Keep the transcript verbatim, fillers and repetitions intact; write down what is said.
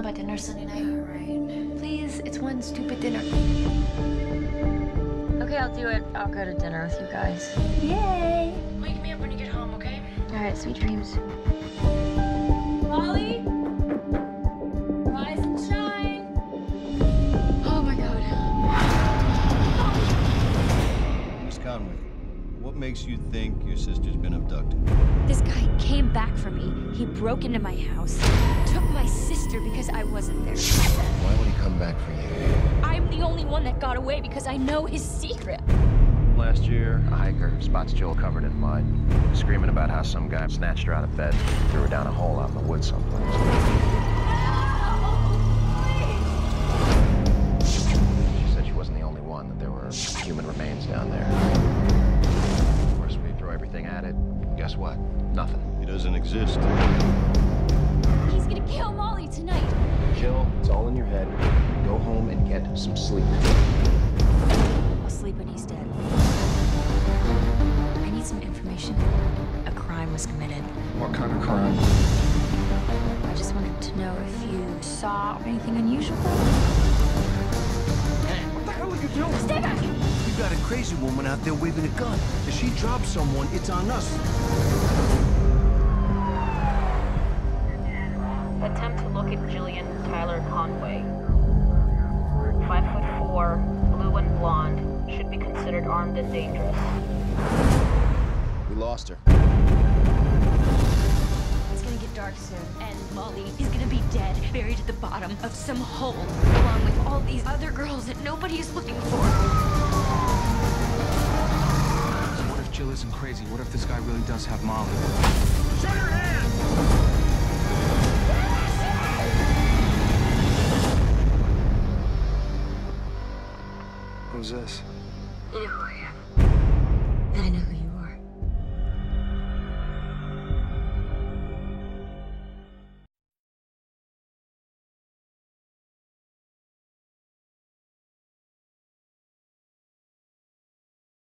about dinner Sunday night? All right. Please, it's one stupid dinner. Okay, I'll do it. I'll go to dinner with you guys. Yay! Wake me up when you get home, okay? All right, sweet dreams. Molly? Rise and shine. Oh my God. Miss Conway, what makes you think your sister's been abducted? This guy came back for me. He broke into my house, took my sister because I wasn't there. Why would he come back for you? I'm the only one that got away because I know his secret. Last year, a hiker spots Jill covered in mud, screaming about how some guy snatched her out of bed, threw her down a hole out in the woods someplace. She said she wasn't the only one, that there were human remains down there. Of course, we throw everything at it. Guess what? Nothing. He doesn't exist. He's gonna kill Molly tonight. Jill, it's all in your head. Go home and get some sleep. I'll sleep when he's dead. I need some information. A crime was committed. What kind of crime? I just wanted to know if you saw anything unusual. What the hell are you doing? Stay back! You got a crazy woman out there waving a gun. If she drops someone, it's on us. Attempt to look at Jillian Tyler Conway. Five foot four, blue and blonde, should be considered armed and dangerous. We lost her. It's gonna get dark soon, and Molly is gonna be dead, buried at the bottom of some hole, along with all these other girls that nobody is looking for. So what if Jill isn't crazy? What if this guy really does have Molly? Shut your hand! Who's this? You know who I am. I know who you are.